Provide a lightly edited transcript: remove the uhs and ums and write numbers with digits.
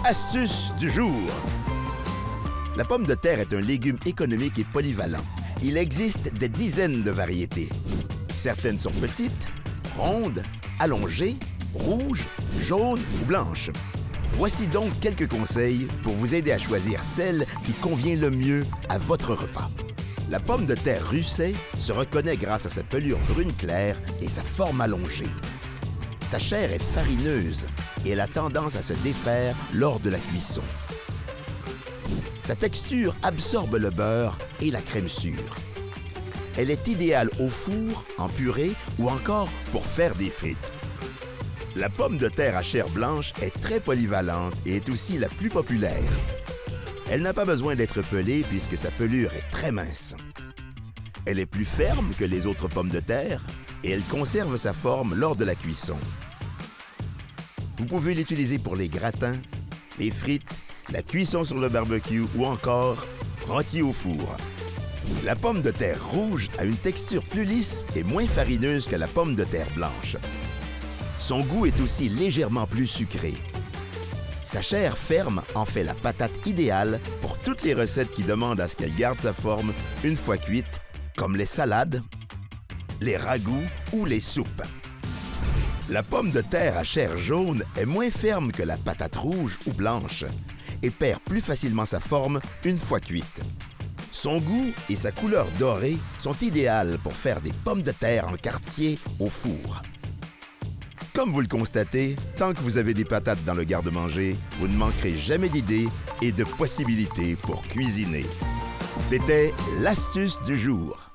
Astuce du jour. La pomme de terre est un légume économique et polyvalent. Il existe des dizaines de variétés. Certaines sont petites, rondes, allongées, rouges, jaunes ou blanches. Voici donc quelques conseils pour vous aider à choisir celle qui convient le mieux à votre repas. La pomme de terre Russet se reconnaît grâce à sa pelure brune claire et sa forme allongée. Sa chair est farineuse et elle a tendance à se défaire lors de la cuisson. Sa texture absorbe le beurre et la crème sûre. Elle est idéale au four, en purée ou encore pour faire des frites. La pomme de terre à chair blanche est très polyvalente et est aussi la plus populaire. Elle n'a pas besoin d'être pelée puisque sa pelure est très mince. Elle est plus ferme que les autres pommes de terre et elle conserve sa forme lors de la cuisson. Vous pouvez l'utiliser pour les gratins, les frites, la cuisson sur le barbecue ou encore rôti au four. La pomme de terre rouge a une texture plus lisse et moins farineuse que la pomme de terre blanche. Son goût est aussi légèrement plus sucré. Sa chair ferme en fait la patate idéale pour toutes les recettes qui demandent à ce qu'elle garde sa forme une fois cuite, comme les salades, les ragoûts ou les soupes. La pomme de terre à chair jaune est moins ferme que la patate rouge ou blanche et perd plus facilement sa forme une fois cuite. Son goût et sa couleur dorée sont idéales pour faire des pommes de terre en quartier au four. Comme vous le constatez, tant que vous avez des patates dans le garde-manger, vous ne manquerez jamais d'idées et de possibilités pour cuisiner. C'était l'astuce du jour.